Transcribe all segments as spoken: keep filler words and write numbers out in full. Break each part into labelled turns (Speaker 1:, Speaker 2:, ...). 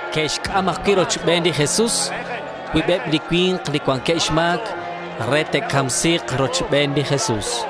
Speaker 1: Kesh Kamakiroch Bendi Jesus, we beb liquin cliquan Keshmak, Rete Kamsik Roch Bendi Jesus.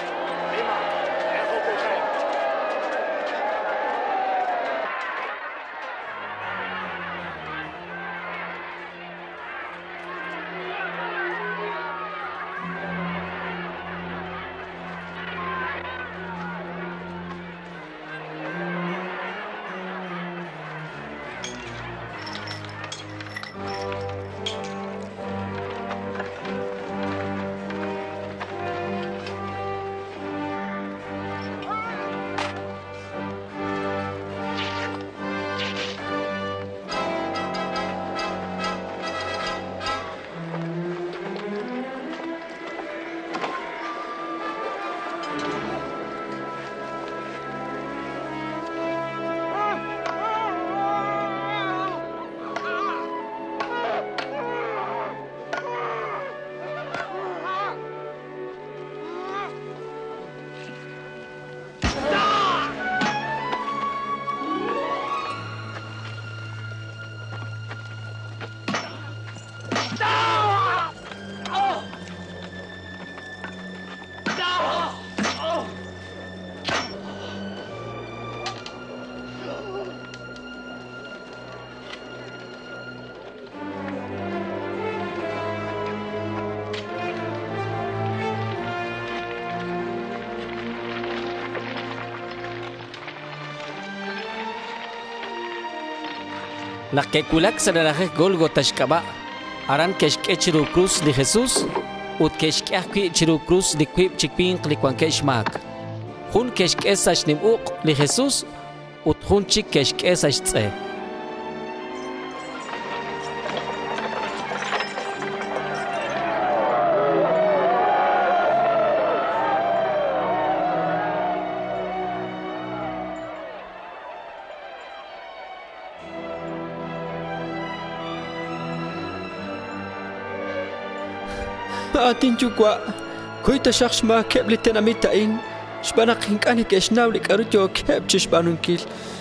Speaker 1: Nakekulak sanaraje Golgota Shkaba, Aran Keshke Chiru Cruz de Jesús, Ut Keshke Chiru Cruz de Quip Chikpin Cliquan Keshmak. Hun Keshke Sashnim Uk de Jesús, Ut Hun Chik Keshke Sashte.
Speaker 2: Atin juga, kau itu syaks mah kebli tenamitain, sebanak hingkani kesnau lik arujo keb cis banungkil.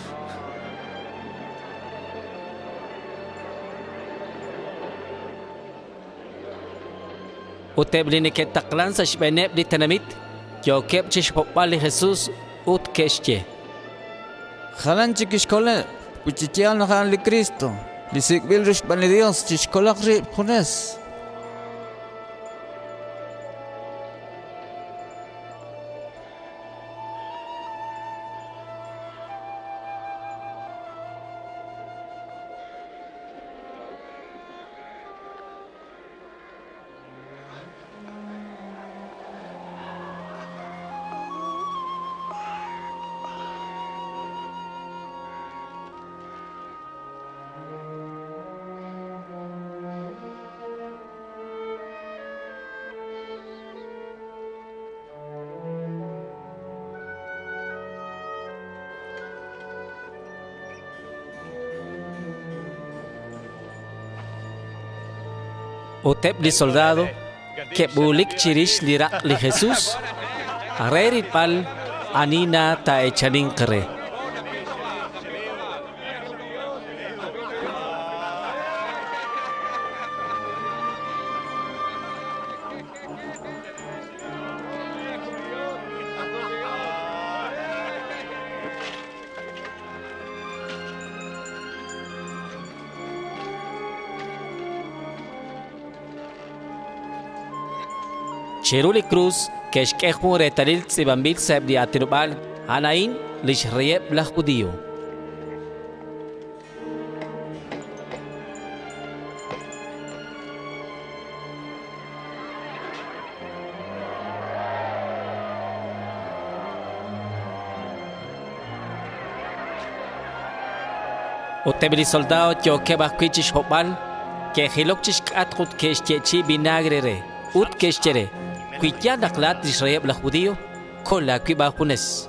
Speaker 1: Utebli ni ketaklan sa sebenep di tenamit, jo keb cis popali Jesus ut kesje.
Speaker 3: Jalan chiquiscole, puchichiano jalan li Cristo, li sikbil rish bani Dios chiscolak ri punes.
Speaker 1: Utep li soldado, que bulik chirish lirak li Jesus, areri pal anina ta echanin kere. Cheruli Cruz, que es que jure talil sibambil seb di atirubal, anain lish rieb la judío. Utebri soldado yo que basquichish hopal, que hilokchish katkut que es vinagre re, ut que es chere. Kuitya naklat Israel la judío con la que bajunes.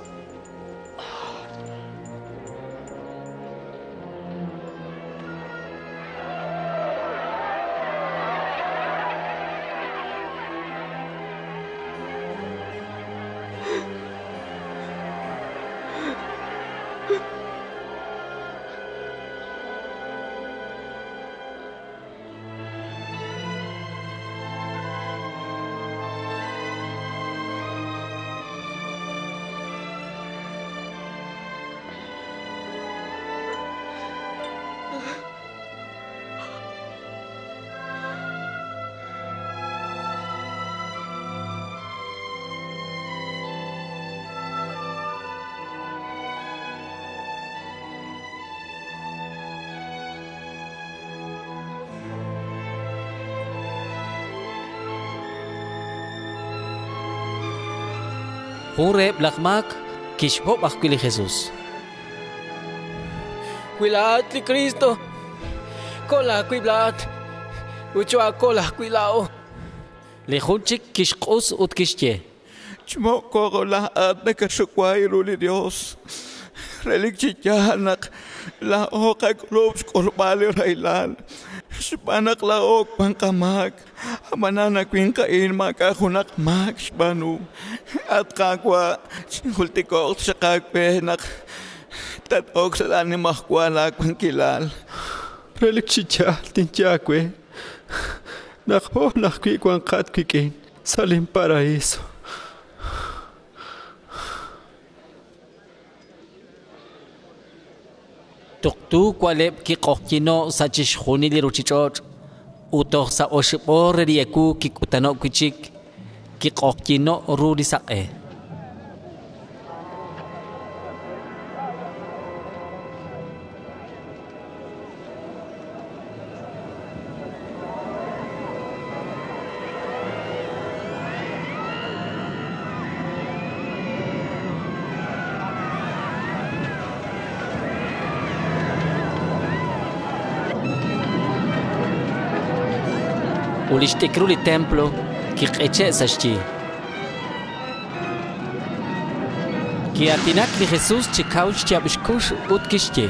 Speaker 1: Hureb lakmak kishhop akili Jesus.
Speaker 2: Cuilat li Cristo. Kola cuilat. Uchoa kola cuilao.
Speaker 1: Lihunchik kishqus ut kishye.
Speaker 3: Chmoko kola at nakasukwairo li Dios. Relikchichanak la oka klubs korbali railan. Spanak la ok pangkamak. Manana kwinkain makahunak mak spanu. At kakwa hultikok sa kakpenak. Tatok sa dani makwala kwangkilal.
Speaker 2: Relikchicha tinchakwe. Nakho nakwi kwangkat kwikin. Salim paraíso.
Speaker 1: Tuktu kwalep ki qoqino sa chishkhuni li ruchichot. Utoh sa oshipor rieku ki kutano kuchik. Ki qoqino ru di saqe. Ulishtikru li templo ki qeche sashchi. Ki atinak li Jesus chikauch chabishkush ut kishche.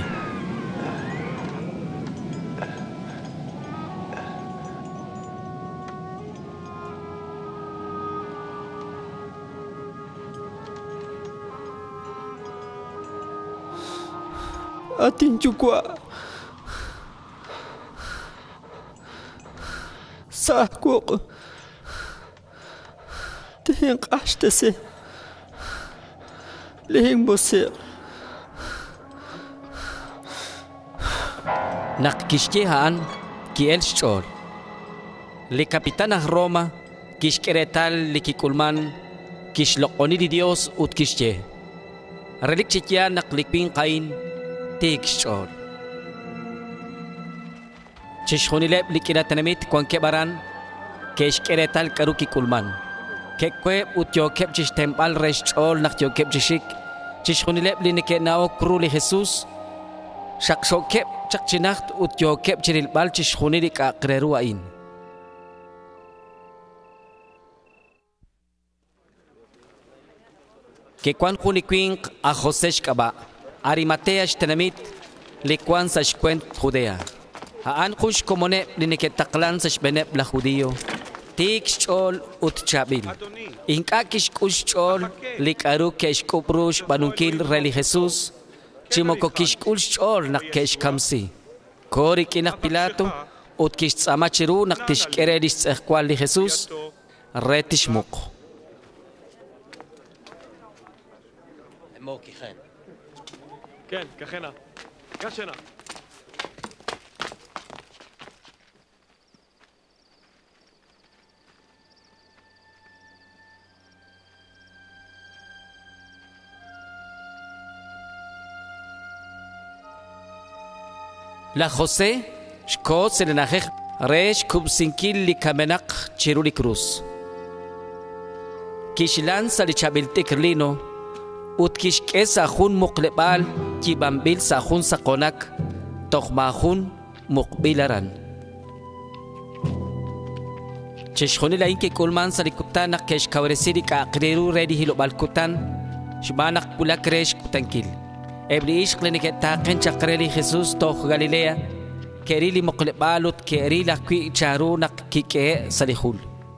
Speaker 2: Atin chukwa. Sahkuk. Tihing ashtese. Lihing bosir.
Speaker 1: Nak kishkehan ki el shchol. Li kapitana Roma kishkeretal li kikulman kishloqoni di Dios ut kishche. Relik chikya nak likpin qain tik shchol. Chishkhunileb likinatanamit kwan kebaran kishkeretal karuki kulman. Kekwe ut yokep chish tempal reshchol nak yokep chishik. Chishkhunileb linekenao kru li Jesus. Shakshokep chakchinacht ut yokep chirilbal chishkhunilik aqreru ain. Kekwan khunikwink a José shkaba. Arimatea shtenamit likwan sa shkwent Judea. Haan kush komone liniketaklan sa shbenep la Judío. Tik shchol ut chabil. Inka kish kush chol likaru kesh kuprush banunkil reli Jesus. Chimoko kish kush chol nak kesh kamsi. Kori kinak Pilato ut kish tsamachiru nak tish keredish tsehkwal li Jesus. Retish muk.
Speaker 4: موكي خان
Speaker 5: كان كخنا كشنا
Speaker 1: La José shko selenajej resh kubsinkil li kamenak chiruli cruz. Kishlan salichabiltik lino. Ut kishke sa hun muqlebal kibambil sa hun sa konak tokhmahun muqbilaran. Chishkhuni lain ke kulman sa likutan na kesh kawresiri ka akriru redi hilo balkutan shibanak pulak resh kutankil. Ebli ish kliniket taqen chakreli Jesus tokh Galilea kerili muqlebalut keri lakwi charu nak kike salihul.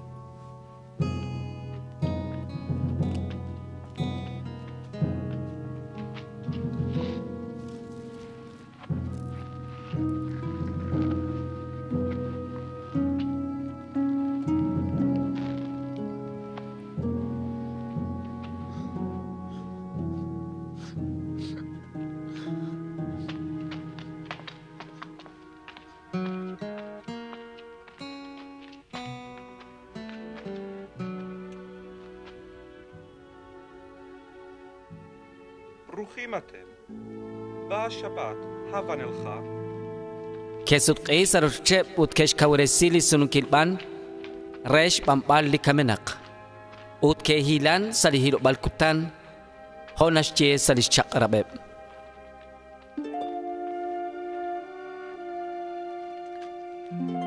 Speaker 5: ברוכים אתם. באה שבת, הבה נלכה.
Speaker 1: Kesut qeisar chep ut kesh kawresili sunukilban resh pampal li kamenak. ut kehilan salihiro balkutan honas che salis chakrabeb.
Speaker 4: Thank you.